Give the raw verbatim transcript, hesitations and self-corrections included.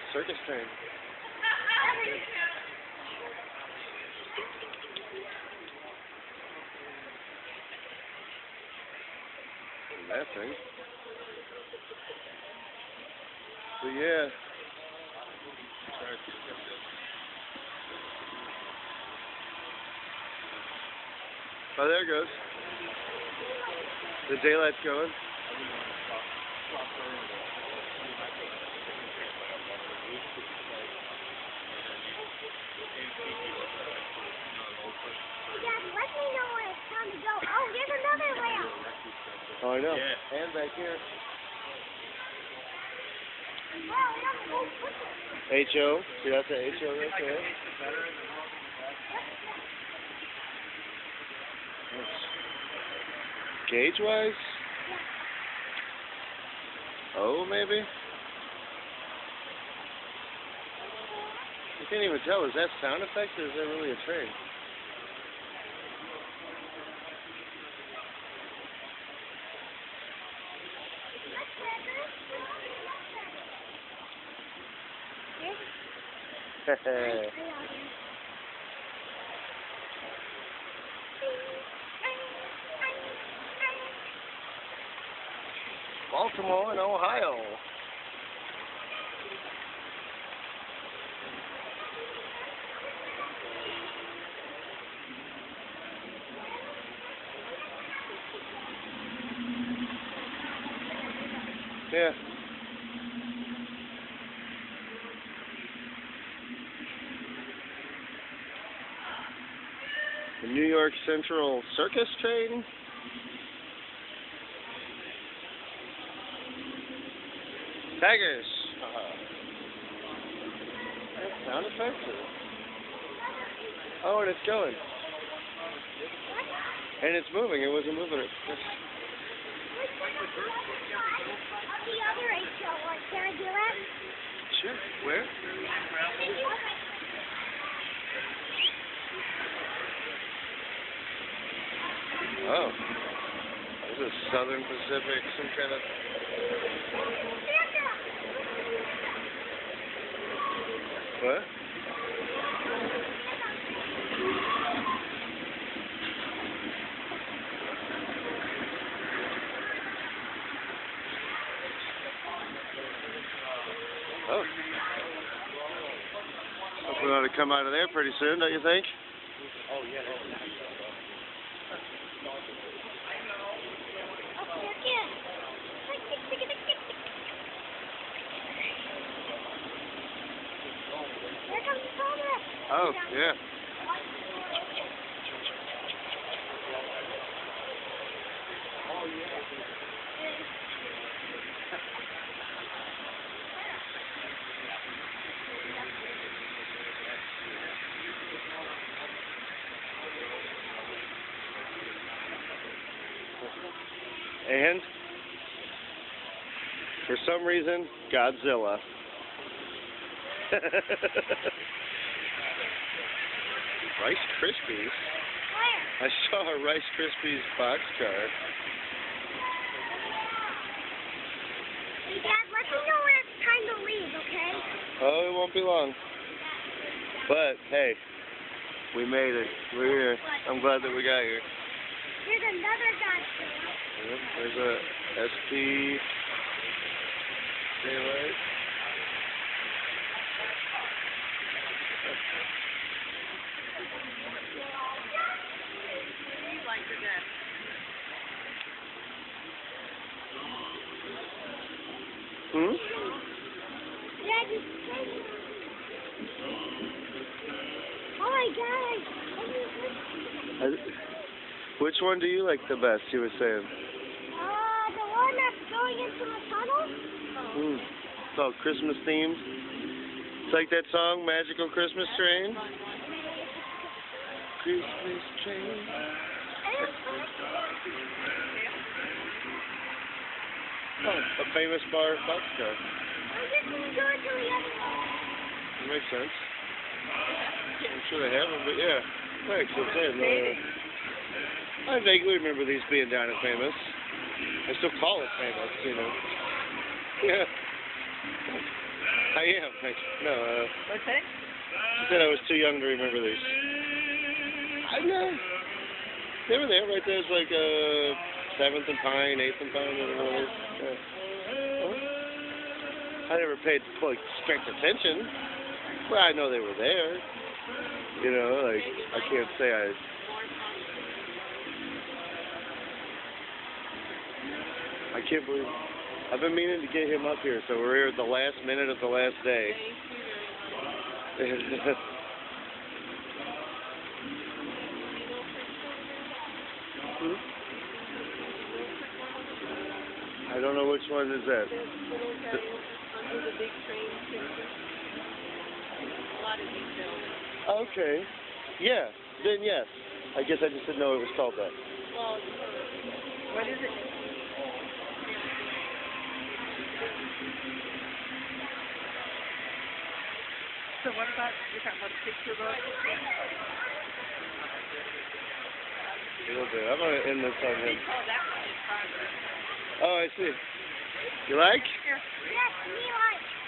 circus train. And that thing. But yeah. Oh, there it goes. The daylight's going. Dad, let me know when it's time to go. Oh, there's another layout. Oh, I know. Yeah. And back here. Wow, we have a whole football. H O. See, that's the H O right there. Gauge-wise? Oh, maybe? I can't even tell. Is that sound effects or is that really a train? Hehe. Baltimore and Ohio. Yeah. The New York Central Circus train. Tigers. Uh-huh. Sound effects? Or... Oh, and it's going. And it's moving. It wasn't moving. It. The other H O one, can I do that? Sure. Where? Oh. This is Southern Pacific, some kind of... What? Oh. Hopefully ought to come out of there pretty soon, don't you think? Oh, yeah. Here comes the phone. Oh, yeah. Oh, yeah. And for some reason, Godzilla. Rice Krispies? Where? I saw a Rice Krispies boxcar. Hey, Dad, let me know when it's time to leave, okay? Oh, it won't be long. But, hey, we made it. We're here. I'm glad that we got here. Here's another Godzilla. Yep, there's a S P daylight. Hmm? Dad, you Oh my God! I, which one do you like the best, you were saying? Uh, the one that's going into the tunnel? Hmm. It's all Christmas themed. It's like that song, Magical Christmas Train. Christmas train. Oh, a famous bar boxcar. I'm just going to go to the other one. That makes sense. I'm sure they have them, but yeah. Thanks, that's it. Uh, I vaguely remember these being down at Famous. I still call it Famous, you know. Yeah. I am. I, no, uh, What's that? she said I was too young to remember these. I know. They were there, right there. It's like uh, seventh and Pine, eighth and Pine, whatever it was. Yeah. Well, I never paid like strict attention. Well, I know they were there. You know, like I can't say I. I can't believe. I've been meaning to get him up here, so we're here at the last minute of the last day. Hmm? I don't know which one is that. Under the big train picture. A lot of details. Okay. Yeah. Then yes. I guess I just didn't know it was called that. Well, what is it? So what about, you're talking about the picture book? A little bit. I'm gonna end this on They him. call that one in progress. Oh, I see. You like? Yes, me like.